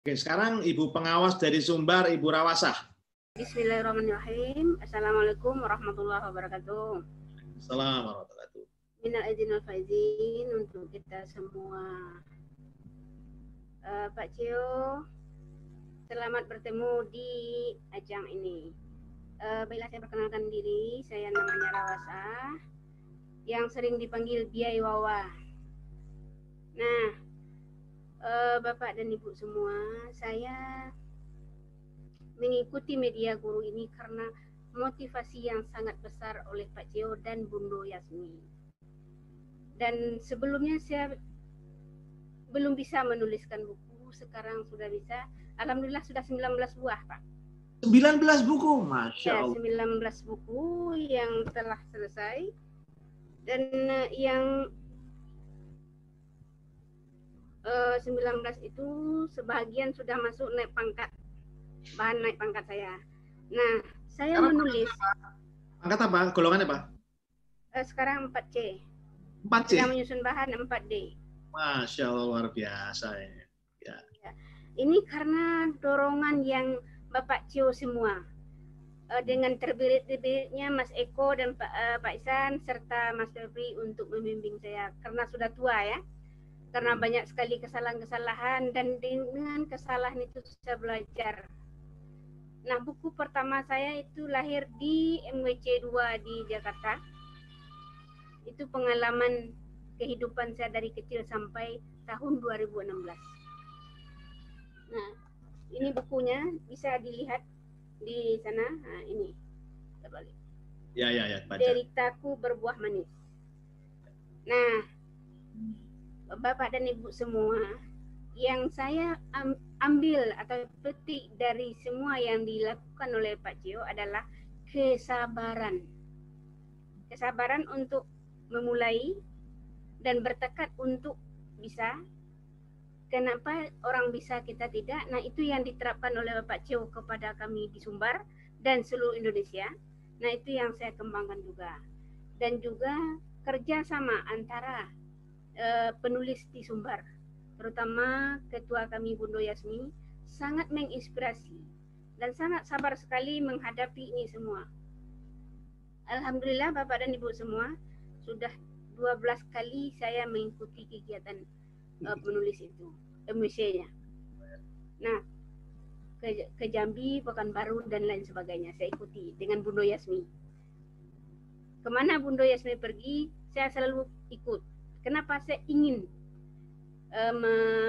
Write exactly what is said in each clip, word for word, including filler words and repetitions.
Oke, sekarang Ibu pengawas dari Sumbar, Ibu Rawasah. Bismillahirrahmanirrahim. Assalamualaikum warahmatullahi wabarakatuh. Assalamualaikum warahmatullahi wabarakatuh. Minal aidin wal faizin untuk kita semua. Uh, Pak Cio, selamat bertemu di ajang ini. Uh, baiklah, saya perkenalkan diri. Saya namanya Rawasah, yang sering dipanggil Biai Wawa. Nah, uh, Bapak dan Ibu semua, saya mengikuti media guru ini karena motivasi yang sangat besar oleh Pak Cio dan Bundo Yasmi. Dan sebelumnya saya belum bisa menuliskan buku, sekarang sudah bisa. Alhamdulillah sudah sembilan belas buah, Pak. sembilan belas buku, Masya Allah. Ya, sembilan belas buku yang telah selesai. Dan uh, yang uh, sembilan belas itu sebahagian sudah masuk naik pangkat. Bahan naik pangkat saya. Nah, saya sekarang menulis. Pangkat apa? Golongan apa? Uh, sekarang empat C. empat C? Sedang menyusun bahan empat D. Masya Allah, luar biasa. Ya. Ya. Ini karena dorongan yang Bapak Cio semua. Uh, dengan terbirit-biritnya Mas Eko dan Pak, uh, Pak Isan serta Mas Febri untuk membimbing saya. Karena sudah tua ya. Karena hmm. banyak sekali kesalahan-kesalahan dan dengan kesalahan itu saya belajar. Nah, buku pertama saya itu lahir di M W C dua di Jakarta. Itu pengalaman kehidupan saya dari kecil sampai tahun dua ribu enam belas. Nah, ini bukunya bisa dilihat di sana. Nah, ini. Kita balik. Ya, ya, ya. Baca. Deritaku berbuah manis. Nah, Bapak dan Ibu semua, yang saya ambil atau petik dari semua yang dilakukan oleh Pak Cio adalah kesabaran. Kesabaran untuk memulai dan bertekad untuk bisa. Kenapa orang bisa kita tidak? Nah, itu yang diterapkan oleh Bapak Cio kepada kami di Sumbar dan seluruh Indonesia. Nah, itu yang saya kembangkan juga. Dan juga kerjasama antara uh, penulis di Sumbar, terutama ketua kami Bundo Yasmi, sangat menginspirasi dan sangat sabar sekali menghadapi ini semua. Alhamdulillah Bapak dan Ibu semua, sudah dua belas kali saya mengikuti kegiatan uh, menulis itu, M W C-nya. Nah, ke, ke Jambi, Pekanbaru dan lain sebagainya saya ikuti dengan Bundo Yasmi. Kemana Bundo Yasmi pergi, saya selalu ikut. Kenapa saya ingin Um,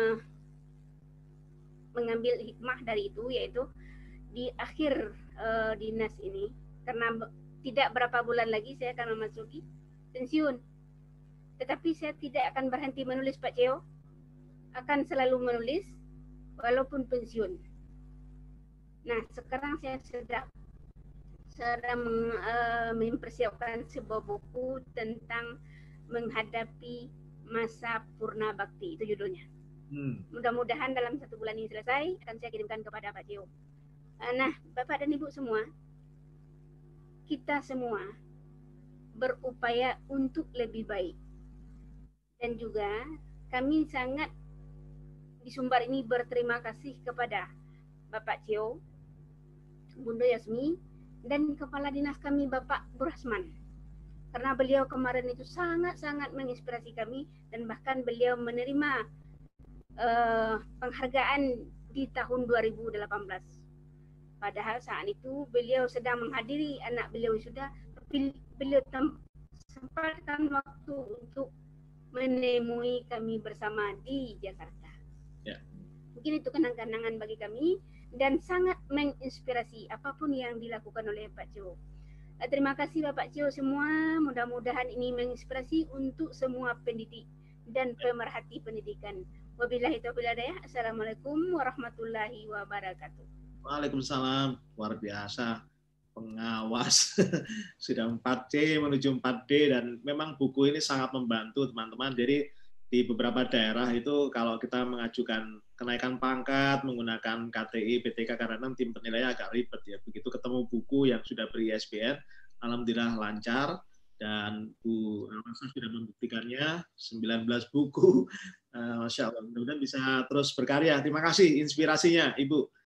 mengambil hikmah dari itu, yaitu di akhir uh, dinas ini, karena tidak berapa bulan lagi saya akan memasuki pensiun, tetapi saya tidak akan berhenti menulis Pak Cio, akan selalu menulis walaupun pensiun. Nah, sekarang saya sedang sedang uh, mempersiapkan sebuah buku tentang menghadapi masa purna bakti, itu judulnya. Hmm. Mudah-mudahan dalam satu bulan ini selesai, akan saya kirimkan kepada Pak Cio. Nah, Bapak dan Ibu semua, kita semua berupaya untuk lebih baik. Dan juga kami sangat di Sumbar ini berterima kasih kepada Bapak Cio, Bundo Yasmi, dan Kepala Dinas kami Bapak Burhasman. Karena beliau kemarin itu sangat-sangat menginspirasi kami dan bahkan beliau menerima uh, penghargaan di tahun dua ribu delapan belas. Padahal saat itu beliau sedang menghadiri anak beliau sudah, tapi beliau sempatkan waktu untuk menemui kami bersama di Jakarta. Ya. Mungkin itu kenang-kenangan bagi kami dan sangat menginspirasi apapun yang dilakukan oleh Pak Cio. Terima kasih Bapak Cio semua, mudah-mudahan ini menginspirasi untuk semua pendidik dan pemerhati pendidikan. Wabillahi taufiq wal hidayah. Assalamualaikum warahmatullahi wabarakatuh. Waalaikumsalam, luar biasa. Pengawas sudah empat C menuju empat D, dan memang buku ini sangat membantu teman-teman. Jadi di beberapa daerah itu kalau kita mengajukan kenaikan pangkat menggunakan K T I, P T K, karena tim penilaian agak ribet ya. Begitu ketemu buku yang sudah beri I S B N, alhamdulillah lancar, dan Bu Rawasah sudah membuktikannya, sembilan belas buku Uh, Masya Allah, mudah-mudahan bisa terus berkarya. Terima kasih inspirasinya, Ibu.